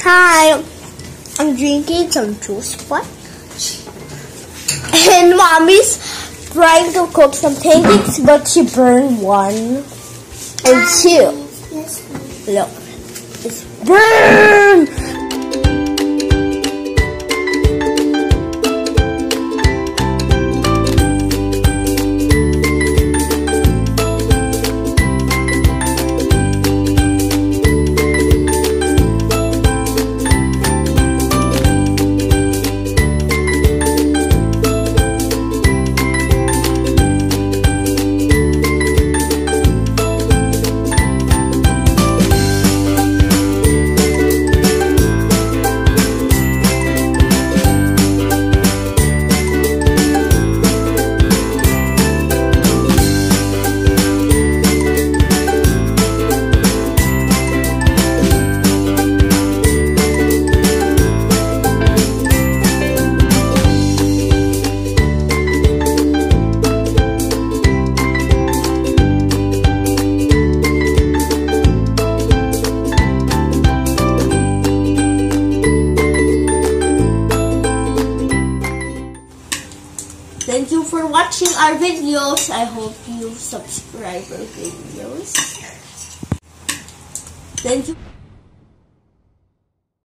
Hi, I'm drinking some juice, what? And Mommy's trying to cook some pancakes, but she burned one and two. Look, it's burned! Thank you for watching our videos. I hope you subscribe our videos. Thank you.